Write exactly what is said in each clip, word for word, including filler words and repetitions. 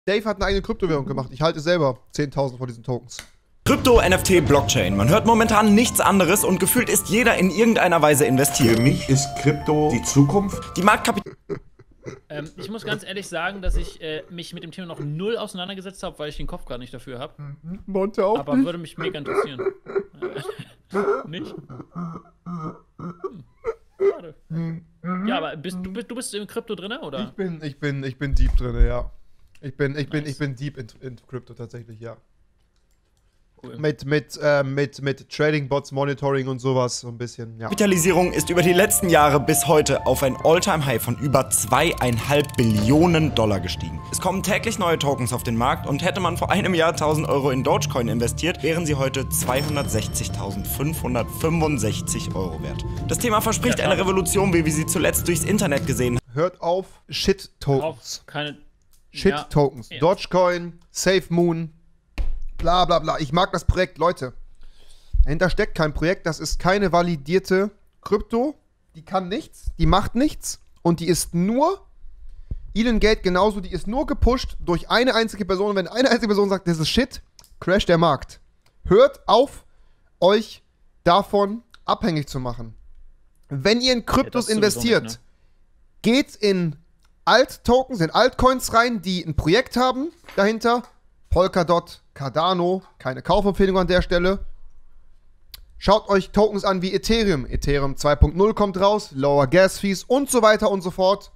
Dave hat eine eigene Kryptowährung gemacht. Ich halte selber zehntausend von diesen Tokens. Krypto, N F T, Blockchain. Man hört momentan nichts anderes und gefühlt ist jeder in irgendeiner Weise investiert. Für mich ist Krypto die Zukunft. Die Marktkapital... Ähm, ich muss ganz ehrlich sagen, dass ich äh, mich mit dem Thema noch null auseinandergesetzt habe, weil ich den Kopf gar nicht dafür habe. Monte auch Aber nicht. würde mich mega interessieren. Äh, nicht? Hm. Schade. Ja, aber bist, du, bist, du bist im Krypto drin, oder? Ich bin, ich bin, ich bin deep drin, ja. Ich bin, ich bin, Nice. ich bin deep in, in Krypto tatsächlich, ja. Cool. Mit, mit, äh, mit, mit Trading-Bots, Monitoring und sowas so ein bisschen, ja. Kapitalisierung ist über die letzten Jahre bis heute auf ein All-Time-High von über zweieinhalb Billionen Dollar gestiegen. Es kommen täglich neue Tokens auf den Markt und hätte man vor einem Jahr tausend Euro in Dogecoin investiert, wären sie heute zweihundertsechzigtausendfünfhundertfünfundsechzig Euro wert. Das Thema verspricht Ja, eine klar. Revolution, wie wir sie zuletzt durchs Internet gesehen haben. Hört auf, Shit-Tokens. Auf keine. Shit-Tokens. Ja. Dogecoin, SafeMoon, bla bla bla. Ich mag das Projekt, Leute. Dahinter steckt kein Projekt, das ist keine validierte Krypto. Die kann nichts, die macht nichts und die ist nur, Elon Gate genauso, die ist nur gepusht durch eine einzige Person. Und wenn eine einzige Person sagt, das ist Shit, crasht der Markt. Hört auf, euch davon abhängig zu machen. Wenn ihr in Kryptos Ja, das sowieso investiert, nicht, ne? geht in Alt-Tokens, in Altcoins rein, die ein Projekt haben dahinter. Polkadot, Cardano, keine Kaufempfehlung an der Stelle. Schaut euch Tokens an wie Ethereum. Ethereum zwei Punkt null kommt raus, Lower Gas Fees und so weiter und so fort.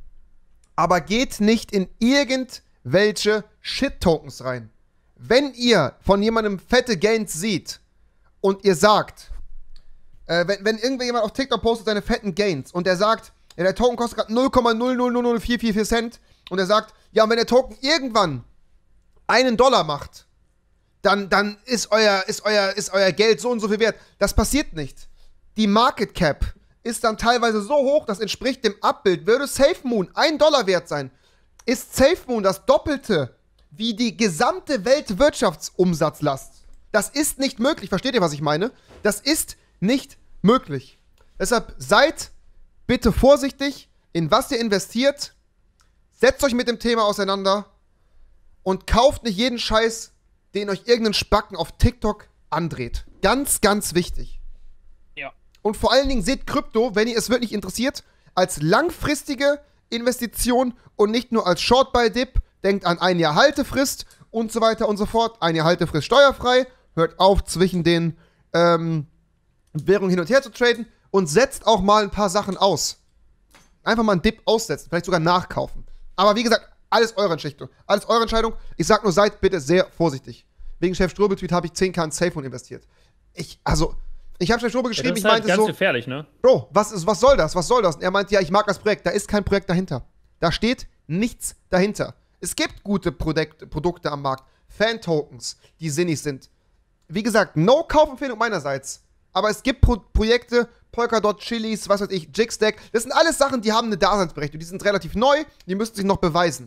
Aber geht nicht in irgendwelche Shit-Tokens rein. Wenn ihr von jemandem fette Gains seht und ihr sagt, äh, wenn, wenn irgendjemand auf TikTok postet seine fetten Gains und er sagt, ja, der Token kostet gerade null Komma null null null null vier vier vier Cent und er sagt, ja, und wenn der Token irgendwann einen Dollar macht, dann, dann ist, euer, ist, euer, ist euer Geld so und so viel wert. Das passiert nicht. Die Market Cap ist dann teilweise so hoch, das entspricht dem Abbild. Würde SafeMoon ein Dollar wert sein, ist SafeMoon das Doppelte wie die gesamte Weltwirtschaftsumsatzlast. Das ist nicht möglich. Versteht ihr, was ich meine? Das ist nicht möglich. Deshalb seid bitte vorsichtig, in was ihr investiert. Setzt euch mit dem Thema auseinander und kauft nicht jeden Scheiß, den euch irgendein Spacken auf TikTok andreht. Ganz, ganz wichtig. Ja. Und vor allen Dingen seht Krypto, wenn ihr es wirklich interessiert, als langfristige Investition und nicht nur als Short-Buy-Dip. Denkt an ein Jahr Haltefrist und so weiter und so fort. Ein Jahr Haltefrist steuerfrei. Hört auf, zwischen den ähm, Währungen hin und her zu traden und setzt auch mal ein paar Sachen aus. Einfach mal einen Dip aussetzen, vielleicht sogar nachkaufen. Aber wie gesagt, alles eure Entscheidung. Alles eure Entscheidung. Ich sag nur, seid bitte sehr vorsichtig. Wegen Chef Strobel-Tweet habe ich zehn K in SafeMoon investiert. Ich, also, ich habe Chef Strobel geschrieben, Ja, das ich ist halt meinte ganz so, gefährlich, ne? Bro, was, ist, was soll das? Was soll das? Und er meinte, ja, ich mag das Projekt. Da ist kein Projekt dahinter. Da steht nichts dahinter. Es gibt gute Produkt, Produkte am Markt. Fan-Tokens, die sinnig sind. Wie gesagt, no Kaufempfehlung meinerseits. Aber es gibt Pro Projekte, Polkadot, Chilis, was weiß ich, Jigstack. Das sind alles Sachen, die haben eine Daseinsberechtigung. Die sind relativ neu, die müssen sich noch beweisen.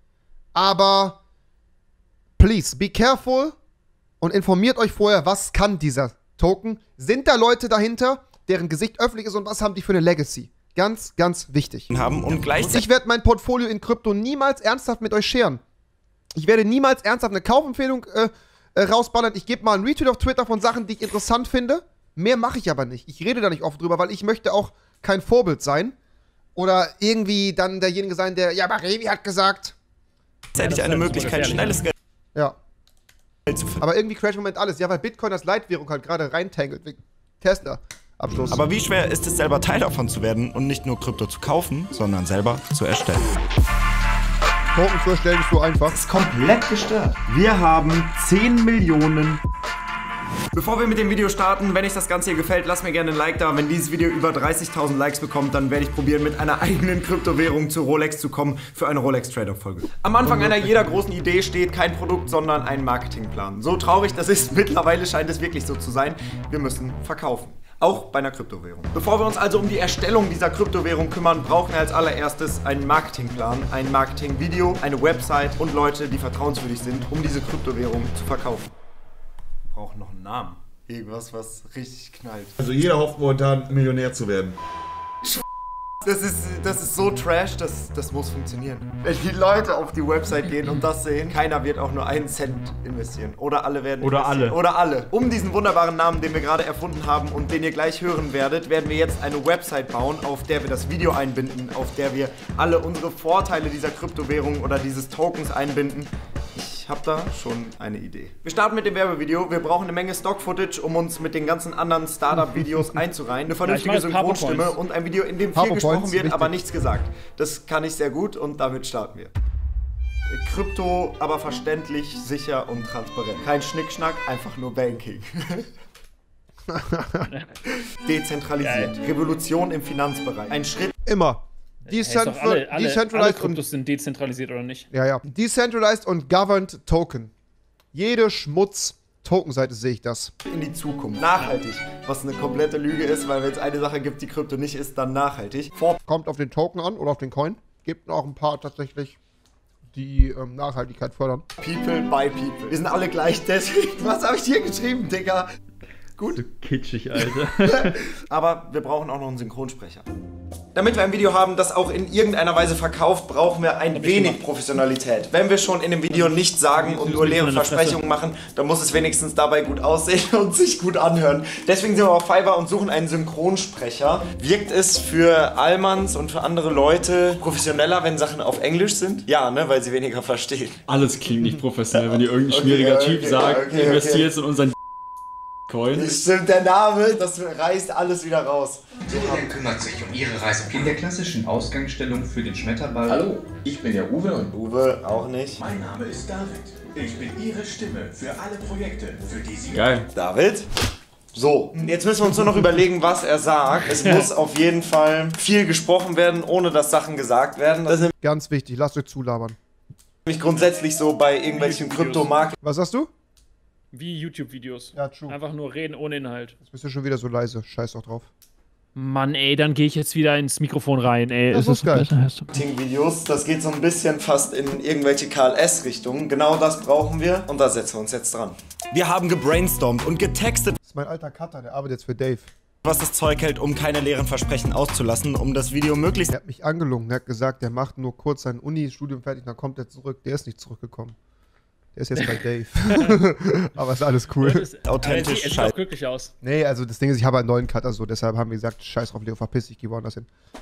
Aber, please, be careful und informiert euch vorher, was kann dieser Token. Sind da Leute dahinter, deren Gesicht öffentlich ist und was haben die für eine Legacy? Ganz, ganz wichtig. haben und Und gleichzeitig ich werde mein Portfolio in Krypto niemals ernsthaft mit euch scheren. Ich werde niemals ernsthaft eine Kaufempfehlung äh, äh, rausballern. Ich gebe mal einen Retweet auf Twitter von Sachen, die ich interessant finde. Mehr mache ich aber nicht. Ich rede da nicht oft drüber, weil ich möchte auch kein Vorbild sein. Oder irgendwie dann derjenige sein, der, ja, aber Revi hat gesagt. Ja, das eine ist Möglichkeit, gefährlich, schnelles Geld Ja. zu finden. Aber irgendwie crasht im Moment alles. Ja, weil Bitcoin als Leitwährung halt gerade reintangelt wegen Tesla. Abschluss. Aber wie schwer ist es selber Teil davon zu werden und nicht nur Krypto zu kaufen, sondern selber zu erstellen? Token zu erstellen ist so einfach. Ist komplett gestört. Wir haben zehn Millionen. Bevor wir mit dem Video starten, wenn euch das Ganze hier gefällt, lasst mir gerne ein Like da. Wenn dieses Video über dreißigtausend Likes bekommt, dann werde ich probieren, mit einer eigenen Kryptowährung zu Rolex zu kommen für eine Rolex-Trader-Folge. Am Anfang einer jeder großen Idee steht kein Produkt, sondern ein Marketingplan. So traurig das ist, mittlerweile scheint es wirklich so zu sein. Wir müssen verkaufen. Auch bei einer Kryptowährung. Bevor wir uns also um die Erstellung dieser Kryptowährung kümmern, brauchen wir als allererstes einen Marketingplan, ein Marketingvideo, eine Website und Leute, die vertrauenswürdig sind, um diese Kryptowährung zu verkaufen. Wir brauchen noch einen Namen. Irgendwas, was richtig knallt. Also jeder hofft momentan, Millionär zu werden. Das ist, das ist so trash, das, das muss funktionieren. Wenn die Leute auf die Website gehen und das sehen, keiner wird auch nur einen Cent investieren. Oder alle werden Oder investieren. alle. Oder alle. Um diesen wunderbaren Namen, den wir gerade erfunden haben und den ihr gleich hören werdet, werden wir jetzt eine Website bauen, auf der wir das Video einbinden, auf der wir alle unsere Vorteile dieser Kryptowährung oder dieses Tokens einbinden. Ich habe da schon eine Idee. Wir starten mit dem Werbevideo. Wir brauchen eine Menge Stock-Footage, um uns mit den ganzen anderen Startup-Videos einzureihen. Eine vernünftige Ja, ich mag Synchronstimme und ein Video, in dem viel PowerPoints, gesprochen wird, wichtig. aber nichts gesagt. Das kann ich sehr gut und damit starten wir. Krypto, aber verständlich, sicher und transparent. Kein Schnickschnack, einfach nur Banking. Dezentralisiert. Geil. Revolution im Finanzbereich. Ein Schritt. Immer. Hey, ist doch Decentral alle, alle, alle decentralized und Kryptos sind dezentralisiert oder nicht? ja, ja. Decentralized und governed Token. Jede Schmutz-Token-Seite sehe ich das. in die Zukunft. Nachhaltig. Was eine komplette Lüge ist, weil wenn es eine Sache gibt, die Krypto nicht ist, dann nachhaltig. Vor Kommt auf den Token an oder auf den Coin. Gibt auch ein paar tatsächlich, die ähm, Nachhaltigkeit fördern. People by People. Wir sind alle gleich, deswegen. Was habe ich hier geschrieben, Digga? Gut. Kitschig, Alter. Aber wir brauchen auch noch einen Synchronsprecher. Damit wir ein Video haben, das auch in irgendeiner Weise verkauft, brauchen wir ein wenig Professionalität. Wenn wir schon in dem Video nichts sagen und nur leere Versprechungen machen, dann muss es wenigstens dabei gut aussehen und sich gut anhören. Deswegen sind wir auf Fiverr und suchen einen Synchronsprecher. Wirkt es für Allmanns und für andere Leute professioneller, wenn Sachen auf Englisch sind? Ja, ne, weil sie weniger verstehen. Alles klingt nicht professionell, wenn dir irgendein Okay, schmieriger okay, Typ sagt, okay, okay. investier jetzt in unseren Coin. Das stimmt, der Name, das reißt alles wieder raus. Julian kümmert sich um Ihre Reise. In der klassischen Ausgangsstellung für den Schmetterball. Hallo, ich bin der Uwe und Uwe auch nicht. Mein Name ist David. Ich bin Ihre Stimme für alle Projekte, für die Sie... Geil. David? So, jetzt müssen wir uns nur noch überlegen, was er sagt. Es muss auf jeden Fall viel gesprochen werden, ohne dass Sachen gesagt werden. Das ist Ganz wichtig, lasst euch zulabern. nämlich grundsätzlich so bei irgendwelchen YouTube-Videos. Kryptomarken. Was sagst du? Wie YouTube-Videos. Ja, true. Einfach nur reden ohne Inhalt. Jetzt bist du schon wieder so leise. Scheiß doch drauf. Mann, ey, dann gehe ich jetzt wieder ins Mikrofon rein, ey. Das ist geil. Videos, das geht so ein bisschen fast in irgendwelche K L S-Richtungen. Genau das brauchen wir und da setzen wir uns jetzt dran. Wir haben gebrainstormt und getextet, Das ist mein alter Cutter, der arbeitet jetzt für Dave. was das Zeug hält, um keine leeren Versprechen auszulassen, um das Video möglichst... Der hat mich angelungen. Der hat gesagt, der macht nur kurz sein Uni-Studium fertig, dann kommt er zurück. Der ist nicht zurückgekommen. Der ist jetzt bei Dave. Aber ist alles cool. Das ist, Authentisch Er sieht, er sieht scheiße. auch glücklich aus. Nee, also das Ding ist, ich habe einen neuen Cutter so. Deshalb haben wir gesagt, scheiß drauf, Leo, verpiss dich, geh woanders hin.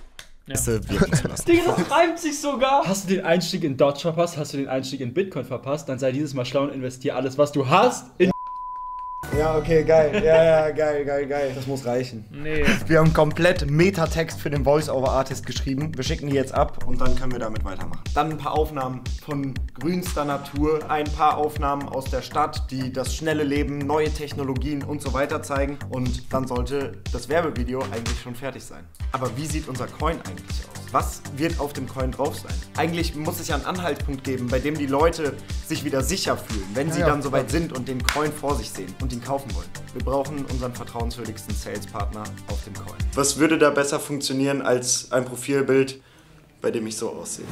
wirken zu lassen. Digga, das reimt sich sogar. Hast du den Einstieg in Dodge verpasst? Hast du den Einstieg in Bitcoin verpasst? Dann sei dieses Mal schlau und investier alles, was du hast, in Ja, okay, geil. Ja, ja, geil, geil, geil. Das muss reichen. Nee. Wir haben komplett Metatext für den Voice-Over-Artist geschrieben. Wir schicken die jetzt ab und dann können wir damit weitermachen. Dann ein paar Aufnahmen von grünster Natur, ein paar Aufnahmen aus der Stadt, die das schnelle Leben, neue Technologien und so weiter zeigen. Und dann sollte das Werbevideo eigentlich schon fertig sein. Aber wie sieht unser Coin eigentlich aus? Was wird auf dem Coin drauf sein? Eigentlich muss es ja einen Anhaltspunkt geben, bei dem die Leute sich wieder sicher fühlen, wenn sie Ja, ja. dann soweit sind und den Coin vor sich sehen und ihn kaufen wollen. Wir brauchen unseren vertrauenswürdigsten Salespartner auf dem Coin. Was würde da besser funktionieren als ein Profilbild, bei dem ich so aussehe?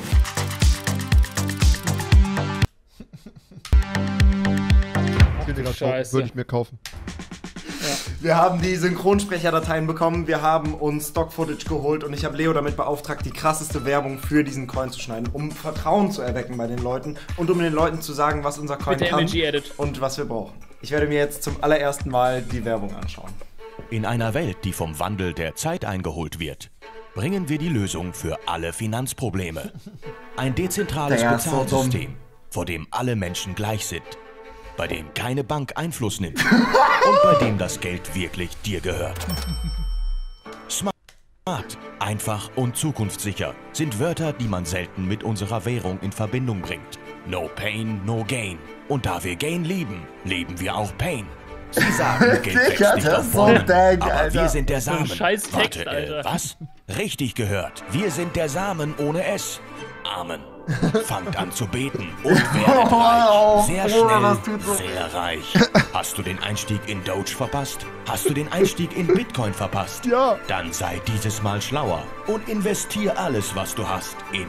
Scheiße. Würde ich mir kaufen. Wir haben die Synchronsprecherdateien bekommen, wir haben uns Stock-Footage geholt und ich habe Leo damit beauftragt, die krasseste Werbung für diesen Coin zu schneiden, um Vertrauen zu erwecken bei den Leuten und um den Leuten zu sagen, was unser Coin Mit der kann M G Edit. und was wir brauchen. Ich werde mir jetzt zum allerersten Mal die Werbung anschauen. In einer Welt, die vom Wandel der Zeit eingeholt wird, bringen wir die Lösung für alle Finanzprobleme. Ein dezentrales Der ist so Bezahlsystem, vor dem alle Menschen gleich sind, bei dem keine Bank Einfluss nimmt und bei dem das Geld wirklich dir gehört. Smart, einfach und zukunftssicher sind Wörter, die man selten mit unserer Währung in Verbindung bringt. No pain, no gain. Und da wir Gain lieben, lieben wir auch Pain. Sie sagen, Geld wächst nicht auf Bäumen, aber wir sind der Samen. scheiß Text, Warte, äh, Alter. was? Richtig gehört. Wir sind der Samen ohne S. Amen. Fangt an zu beten und werdet reich. Sehr schnell, sehr reich. Hast du den Einstieg in Doge verpasst? Hast du den Einstieg in Bitcoin verpasst? Ja. Dann sei dieses Mal schlauer und investier alles, was du hast, in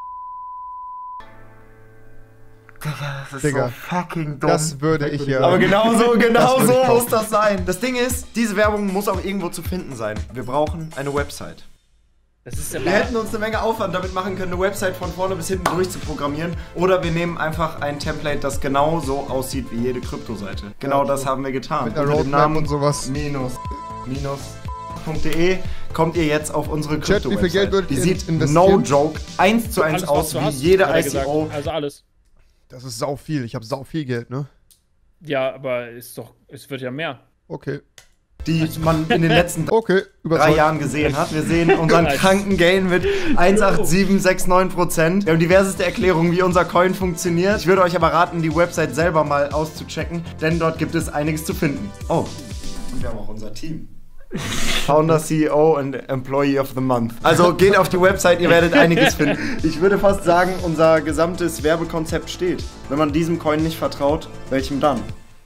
Das ist Digga, so fucking dumm. Das würde ich ja. Aber genau so, genau Das würde so ich muss kaufen. das sein. Das Ding ist, diese Werbung muss auch irgendwo zu finden sein. Wir brauchen eine Website. Das ist ja Wir hätten uns eine Menge Aufwand damit machen können, eine Website von vorne bis hinten durchzuprogrammieren. Oder wir nehmen einfach ein Template, das genau so aussieht wie jede Kryptoseite. Genau das haben wir getan. Mit der Roadmap und sowas. Minus, minus. .de kommt ihr jetzt auf unsere Chat, wie viel Geld würdet Die ihr sieht investieren? no joke eins zu eins Alles, was aus du wie hast, jede hat er I C O. gesagt. Also alles. Das ist sau viel. Ich habe sau viel Geld, ne? Ja, aber ist doch, es wird ja mehr. Okay. Die man in den letzten Okay, drei überzeugt. Jahren gesehen hat. Wir sehen unseren Nice. kranken Gain mit eins Komma acht sieben sechs neun Prozent. Wir haben diverseste Erklärungen, wie unser Coin funktioniert. Ich würde euch aber raten, die Website selber mal auszuchecken, denn dort gibt es einiges zu finden. Oh, und wir haben auch unser Team. Founder, C E O und Employee of the Month. Also geht auf die Website, ihr werdet einiges finden. Ich würde fast sagen, unser gesamtes Werbekonzept steht. Wenn man diesem Coin nicht vertraut, welchem dann?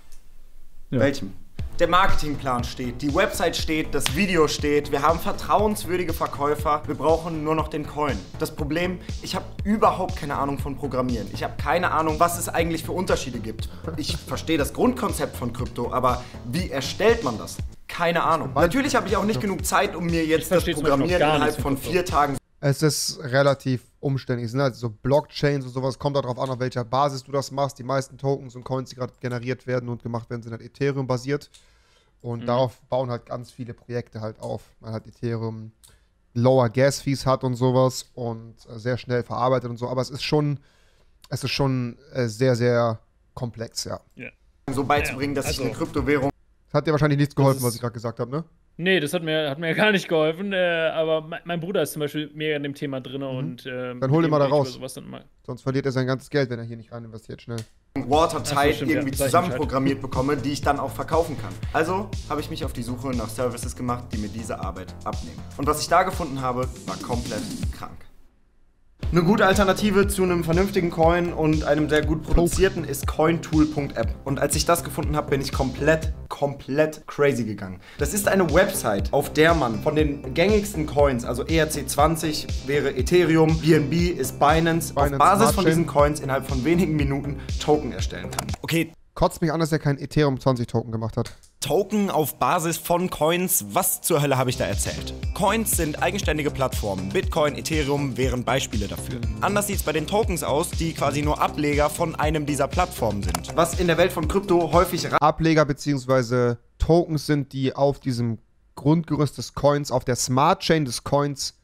Ja. Welchem? Der Marketingplan steht, die Website steht, das Video steht, wir haben vertrauenswürdige Verkäufer, wir brauchen nur noch den Coin. Das Problem, ich habe überhaupt keine Ahnung von Programmieren. Ich habe keine Ahnung, was es eigentlich für Unterschiede gibt. Ich verstehe das Grundkonzept von Krypto, aber wie erstellt man das? Keine Ahnung. Natürlich habe ich auch nicht genug Zeit, um mir jetzt das verstehe zum Beispiel Programmieren noch gar innerhalb nichts von von Krypto. vier Tagen. Es ist relativ umständlich. Es sind halt so Blockchains und sowas. Kommt darauf an, auf welcher Basis du das machst. Die meisten Tokens und Coins, die gerade generiert werden und gemacht werden, sind halt Ethereum-basiert. Und Mhm. darauf bauen halt ganz viele Projekte halt auf. Man halt Ethereum Lower Gas Fees hat und sowas und äh, sehr schnell verarbeitet und so. Aber es ist schon, es ist schon äh, sehr, sehr komplex, ja. so beizubringen, dass ich also- eine Kryptowährung Das hat dir wahrscheinlich nichts geholfen, ist- was ich gerade gesagt habe, ne? Nee, das hat mir, hat mir gar nicht geholfen, äh, aber mein, mein Bruder ist zum Beispiel mega in dem Thema drin und ähm, Dann hol den mit mal da dem rede ich raus. über sowas dann mal. Sonst verliert er sein ganzes Geld, wenn er hier nicht rein investiert, schnell. Watertight Ach so, stimmt, irgendwie ja. Sag ich zusammenprogrammiert bekomme, die ich dann auch verkaufen kann. Also habe ich mich auf die Suche nach Services gemacht, die mir diese Arbeit abnehmen. Und was ich da gefunden habe, war komplett krank. Eine gute Alternative zu einem vernünftigen Coin und einem sehr gut produzierten ist cointool punkt app. Und als ich das gefunden habe, bin ich komplett, komplett crazy gegangen. Das ist eine Website, auf der man von den gängigsten Coins, also E R C zwanzig wäre Ethereum, B N B ist Binance, Binance auf Basis Smart von Chain. diesen Coins innerhalb von wenigen Minuten Token erstellen kann. Okay, Kotzt mich an, dass er kein Ethereum zwanzig Token gemacht hat. Token auf Basis von Coins, was zur Hölle habe ich da erzählt? Coins sind eigenständige Plattformen. Bitcoin, Ethereum wären Beispiele dafür. Anders sieht es bei den Tokens aus, die quasi nur Ableger von einem dieser Plattformen sind. Was in der Welt von Krypto häufig Ableger bzw. Tokens sind, die auf diesem Grundgerüst des Coins, auf der Smart Chain des Coins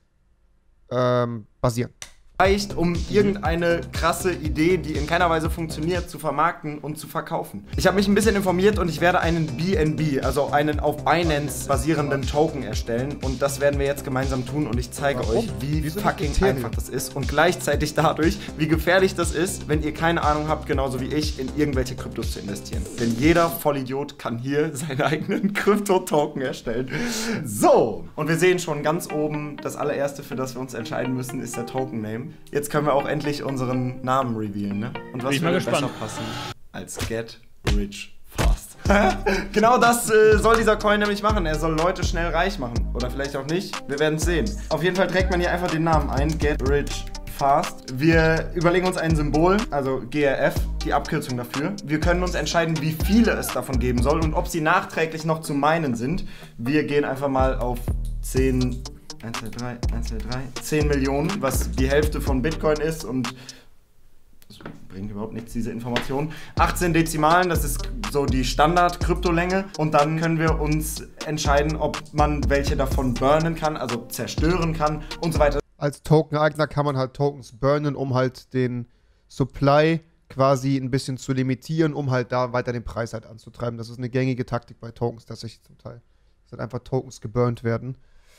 ähm, basieren. reicht, um irgendeine krasse Idee, die in keiner Weise funktioniert, zu vermarkten und zu verkaufen. Ich habe mich ein bisschen informiert und ich werde einen B N B, also einen auf Binance basierenden Token erstellen und das werden wir jetzt gemeinsam tun und ich zeige Warum? euch, wie Wieso nicht fucking Ethereum? einfach das ist und gleichzeitig dadurch, wie gefährlich das ist, wenn ihr keine Ahnung habt, genauso wie ich, in irgendwelche Kryptos zu investieren. Denn jeder Vollidiot kann hier seinen eigenen Krypto-Token erstellen. So, und wir sehen schon ganz oben, das allererste, für das wir uns entscheiden müssen, ist der Token-Name. Jetzt können wir auch endlich unseren Namen revealen, ne? Und was Bin ich mal würde besser gespannt. passen als Get Rich Fast? Genau das äh, soll dieser Coin nämlich machen. Er soll Leute schnell reich machen. Oder vielleicht auch nicht. Wir werden es sehen. Auf jeden Fall trägt man hier einfach den Namen ein. Get Rich Fast. Wir überlegen uns ein Symbol, also G R F, die Abkürzung dafür. Wir können uns entscheiden, wie viele es davon geben soll und ob sie nachträglich noch zu meinen sind. Wir gehen einfach mal auf zehn... eins, zwei, drei, eins, zwei, drei, zehn Millionen, was die Hälfte von Bitcoin ist und das bringt überhaupt nichts, diese Information. achtzehn Dezimalen, das ist so die Standard-Kryptolänge und dann können wir uns entscheiden, ob man welche davon burnen kann, also zerstören kann und so weiter. Als Token-Eigner kann man halt Tokens burnen, um halt den Supply quasi ein bisschen zu limitieren, um halt da weiter den Preis halt anzutreiben. Das ist eine gängige Taktik bei Tokens tatsächlich zum Teil. Dass halt einfach Tokens geburnt werden.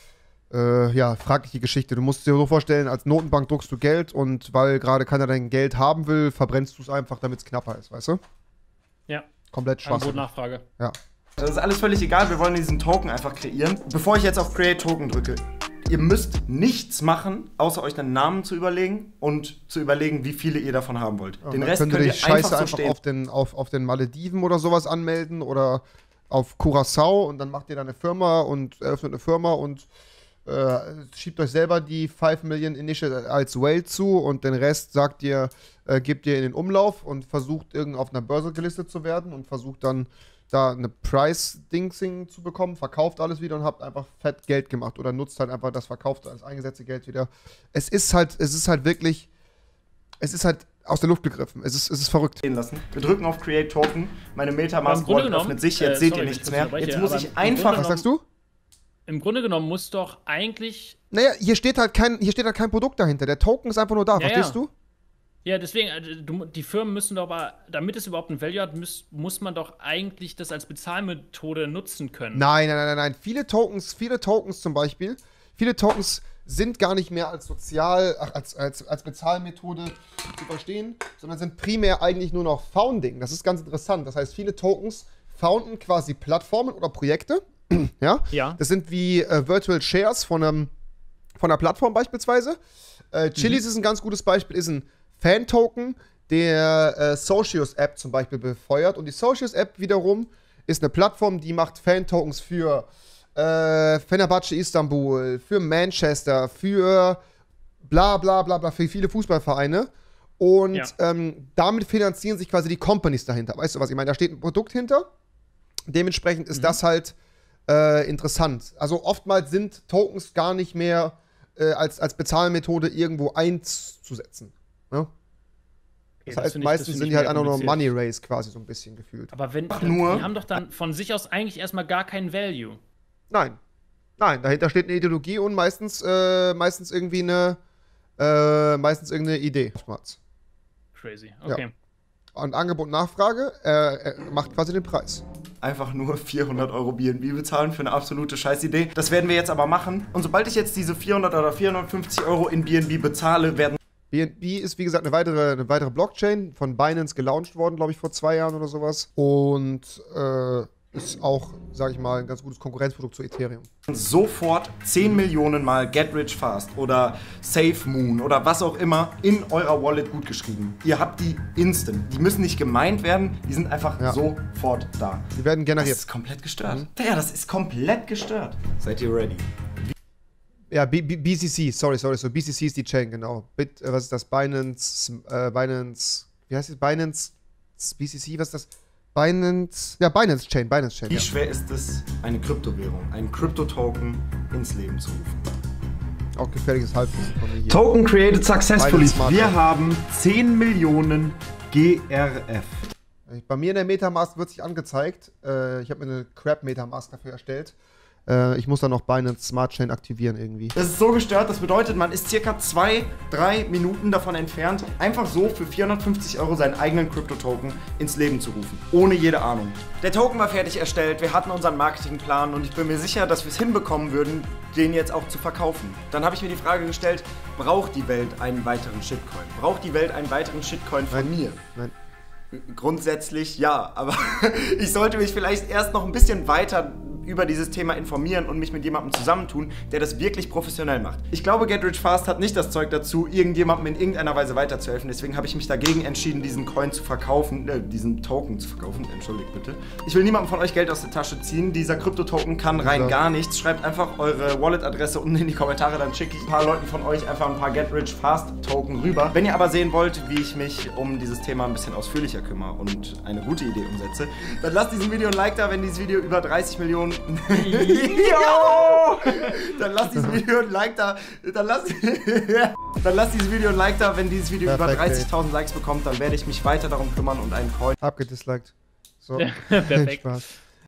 Äh, ja, fragliche Geschichte. Du musst dir so vorstellen, als Notenbank druckst du Geld und weil gerade keiner dein Geld haben will, verbrennst du es einfach, damit es knapper ist, weißt du? Ja, Komplett Angebot, Schwachsinn. Nachfrage. Ja. Das ist alles völlig egal, wir wollen diesen Token einfach kreieren. Bevor ich jetzt auf Create Token drücke, ihr müsst nichts machen, außer euch einen Namen zu überlegen und zu überlegen, wie viele ihr davon haben wollt. Ja, Den dann Rest könnt ihr könnt ihr die Scheiße einfach so einfach stehen. auf den, auf, auf den Malediven oder sowas anmelden oder auf Curaçao und dann macht ihr da eine Firma und eröffnet eine Firma und äh, schiebt euch selber die fünf Millionen Initial als Whale zu und den Rest sagt ihr, äh, gebt ihr in den Umlauf und versucht irgend auf einer Börse gelistet zu werden und versucht dann da eine Price-Dingsing zu bekommen, verkauft alles wieder und habt einfach fett Geld gemacht oder nutzt halt einfach das verkaufte, als eingesetzte Geld wieder. Es ist halt, es ist halt wirklich, es ist halt aus der Luft gegriffen. Es ist, es ist verrückt. Lassen. Wir drücken auf Create Token. Meine Metamask Wallet öffnet sich. Jetzt äh, seht sorry, ihr nichts mehr. Jetzt hier, muss ich einfach. Was sagst du? Im Grunde genommen muss doch eigentlich. Naja, hier steht halt kein, hier steht halt kein Produkt dahinter. Der Token ist einfach nur da. Ja, Verstehst ja. du? Ja, deswegen, also, du, die Firmen müssen doch aber, damit es überhaupt ein Value hat, muss, muss man doch eigentlich das als Bezahlmethode nutzen können. Nein, nein, nein, nein, nein. Viele Tokens, viele Tokens zum Beispiel, viele Tokens sind gar nicht mehr als sozial, ach, als, als, als Bezahlmethode zu verstehen, sondern sind primär eigentlich nur noch Founding. Das ist ganz interessant. Das heißt, viele Tokens founden quasi Plattformen oder Projekte. Ja? Ja. Das sind wie äh, Virtual Shares von, einem, von einer Plattform beispielsweise. Äh, Chiliz mhm. ist ein ganz gutes Beispiel, ist ein Fan-Token, der äh, Socios-App zum Beispiel befeuert. Und die Socios-App wiederum ist eine Plattform, die macht Fan-Tokens für äh, Fenerbahce Istanbul, für Manchester, für bla bla bla bla, für viele Fußballvereine. Und ja. ähm, damit finanzieren sich quasi die Companies dahinter. Weißt du, was ich meine? Da steht ein Produkt hinter. Dementsprechend ist mhm. das halt äh, interessant. Also oftmals sind Tokens gar nicht mehr äh, als, als Bezahlmethode irgendwo einzusetzen. Ne? Das ja, heißt, das meistens ich, sind die halt einfach nur Money Race quasi so ein bisschen gefühlt. Aber wenn, Ach, nur? die haben doch dann von sich aus eigentlich erstmal gar keinen Value. Nein. Nein, dahinter steht eine Ideologie und meistens, äh, meistens irgendwie eine, äh, meistens irgendeine Idee. Crazy, okay. Ja. Und Angebot und Nachfrage äh, macht quasi den Preis. Einfach nur vierhundert Euro B N B bezahlen für eine absolute Scheißidee. Das werden wir jetzt aber machen. Und sobald ich jetzt diese vierhundert oder vierhundertfünfzig Euro in B N B bezahle, werden B N B ist, wie gesagt, eine weitere, eine weitere Blockchain, von Binance gelauncht worden, glaube ich, vor zwei Jahren oder sowas. Und äh, ist auch, sage ich mal, ein ganz gutes Konkurrenzprodukt zu Ethereum. Sofort zehn Millionen Mal Get Rich Fast oder Save Moon oder was auch immer in eurer Wallet gut geschrieben. Ihr habt die instant. Die müssen nicht gemeint werden, die sind einfach ja. sofort da. Die werden generiert. Das ist komplett gestört. Mhm. Ja, das ist komplett gestört. Seid ihr ready? Ja, B B C C, sorry, sorry, so B C C ist die Chain, genau. Bit, äh, was ist das? Binance, äh, Binance, wie heißt es? Binance, B C C, was ist das? Binance, ja, Binance Chain, Binance Chain. Wie ja. schwer ist es, eine Kryptowährung, einen Krypto-Token ins Leben zu rufen? Auch gefährliches Halbwissen von mir hier. Token created successfully. Wir haben zehn Millionen G R F. Bei mir in der Metamask wird sich angezeigt. Äh, ich habe mir eine Crab-Metamask dafür erstellt. Äh, ich muss dann noch Binance Smart Chain aktivieren irgendwie. Das ist so gestört, das bedeutet, man ist circa zwei, drei Minuten davon entfernt, einfach so für vierhundertfünfzig Euro seinen eigenen Krypto-Token ins Leben zu rufen. Ohne jede Ahnung. Der Token war fertig erstellt, wir hatten unseren Marketingplan und ich bin mir sicher, dass wir es hinbekommen würden, den jetzt auch zu verkaufen. Dann habe ich mir die Frage gestellt, braucht die Welt einen weiteren Shitcoin? Braucht die Welt einen weiteren Shitcoin von Nein. mir? Nein. Grundsätzlich ja, aber ich sollte mich vielleicht erst noch ein bisschen weiter über dieses Thema informieren und mich mit jemandem zusammentun, der das wirklich professionell macht. Ich glaube, Get Rich Fast hat nicht das Zeug dazu, irgendjemandem in irgendeiner Weise weiterzuhelfen. Deswegen habe ich mich dagegen entschieden, diesen Coin zu verkaufen, äh, diesen Token zu verkaufen. Entschuldigt bitte. Ich will niemandem von euch Geld aus der Tasche ziehen. Dieser Krypto-Token kann rein ja. gar nichts. Schreibt einfach eure Wallet-Adresse unten in die Kommentare, dann schicke ich ein paar Leuten von euch einfach ein paar Get Rich Fast Token rüber. Wenn ihr aber sehen wollt, wie ich mich um dieses Thema ein bisschen ausführlicher kümmere und eine gute Idee umsetze, dann lasst diesem Video ein Like da, wenn dieses Video über dreißig Millionen Jo! Dann lasst dieses Video ein Like da. Dann lasst, dann lasst dieses Video ein Like da, wenn dieses Video Perfekt, über dreißigtausend Likes bekommt, dann werde ich mich weiter darum kümmern und einen Coin. Abgedisliked. So. Perfekt. Spaß.